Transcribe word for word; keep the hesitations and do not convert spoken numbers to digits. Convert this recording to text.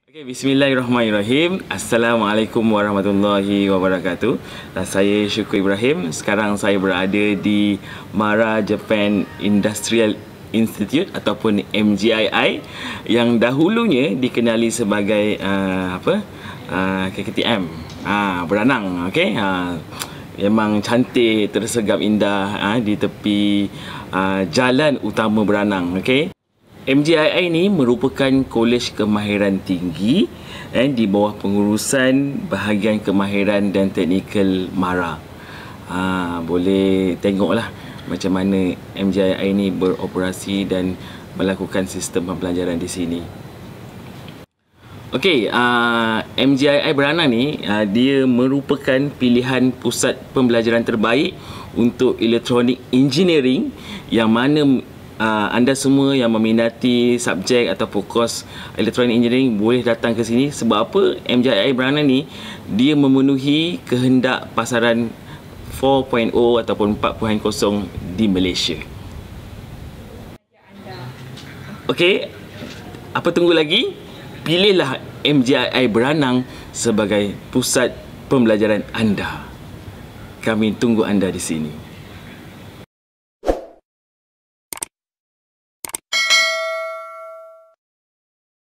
Okay, bismillahirrahmanirrahim. Assalamualaikum warahmatullahi wabarakatuh. Saya Syukur Ibrahim. Sekarang saya berada di Mara Japan Industrial Institute ataupun M J I I yang dahulunya dikenali sebagai uh, apa? Uh, K K T M. Ah, uh, beranang, okey. Uh, memang cantik, tersegap indah uh, di tepi uh, jalan utama Beranang, okey. M J I I ini merupakan kolej kemahiran tinggi eh, di bawah pengurusan bahagian kemahiran dan teknikal Mara. Ha, boleh tengoklah macam mana M J I I ini beroperasi dan melakukan sistem pembelajaran di sini. Okey, uh, M J I I Beranang ni uh, dia merupakan pilihan pusat pembelajaran terbaik untuk Electronic Engineering yang mana Uh, anda semua yang meminati subjek atau kos Electronic Engineering boleh datang ke sini. Sebab apa? M J I I Beranang ni dia memenuhi kehendak pasaran empat titik kosong ataupun empat titik kosong di Malaysia. Okey, apa tunggu lagi? Pilihlah M J I I Beranang sebagai pusat pembelajaran anda. Kami tunggu anda di sini.